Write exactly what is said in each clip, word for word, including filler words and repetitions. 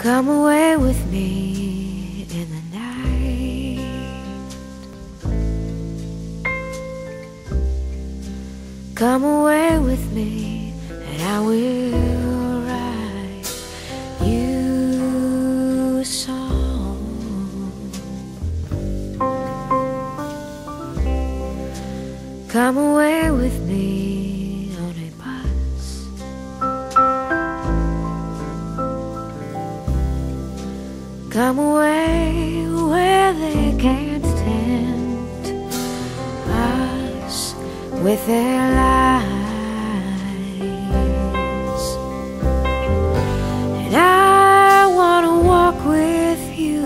Come away with me in the night. Come away with me and I will write you a song. Come away with me on a bus. Come away where they can't tempt us with their lies. And I wanna walk with you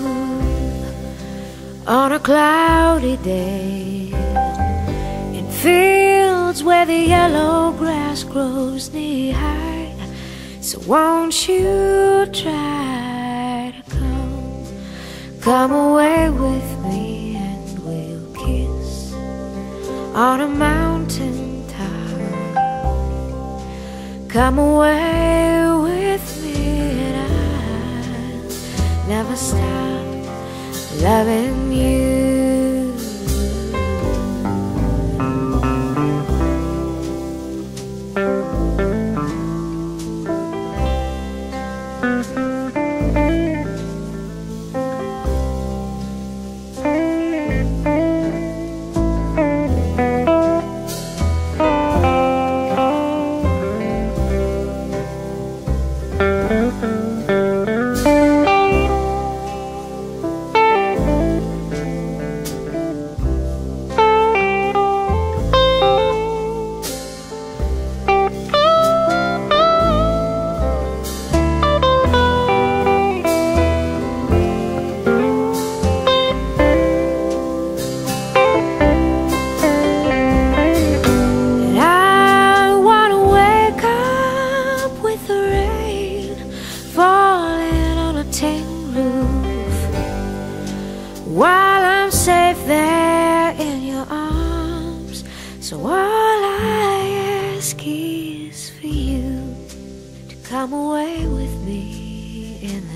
on a cloudy day in fields where the yellow grass grows knee high. So won't you try to come, come away with me and we'll kiss on a mountain top. Come away with me and I'll never stop loving you. While I'm safe there in your arms, so all I ask is for you to come away with me in the